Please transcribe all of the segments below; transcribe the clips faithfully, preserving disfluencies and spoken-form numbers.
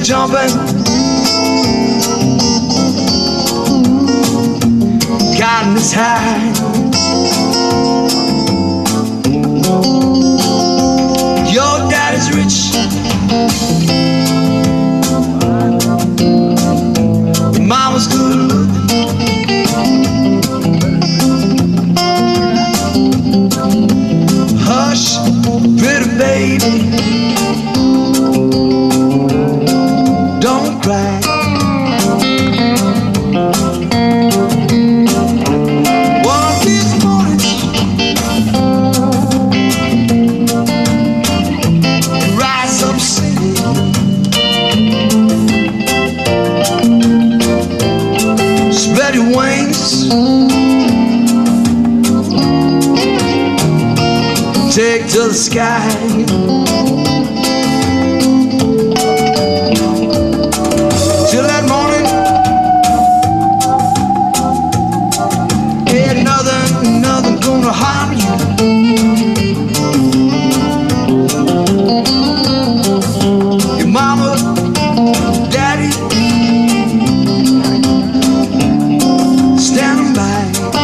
jumping, gotten this high. Your daddy's rich, your mama's good looking. Hush, pretty baby, don't cry. One of these mornings, rise up singing, spread your wings, take to the sky. Till that morning, ain't nothing, nothing gonna harm you. Your mama, daddy, standing by.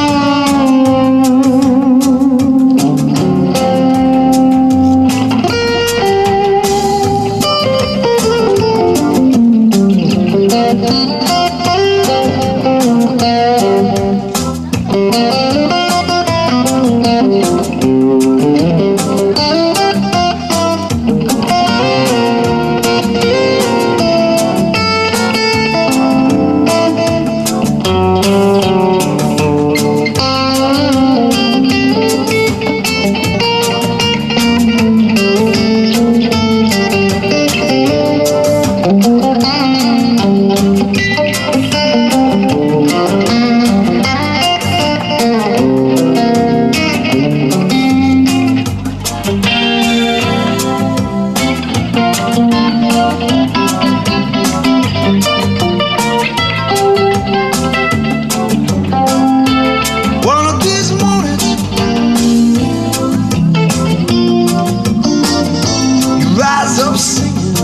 Up singing,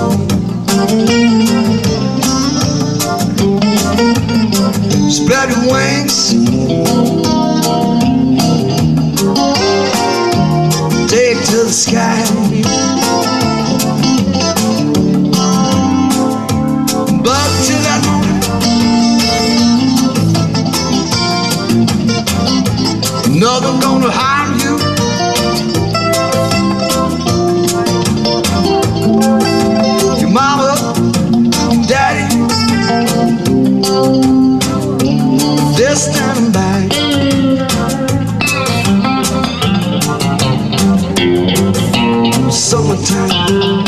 spread your wings, take to the sky. But till that moment, nothing gonna harm you. Mama, daddy, they're standing by. Summertime,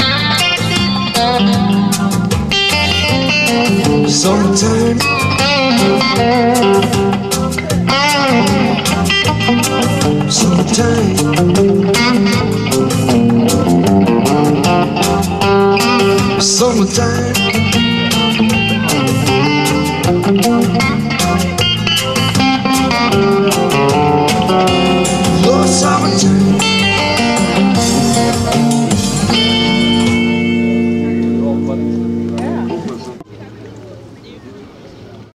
summertime, summertime. Summertime, oh summertime.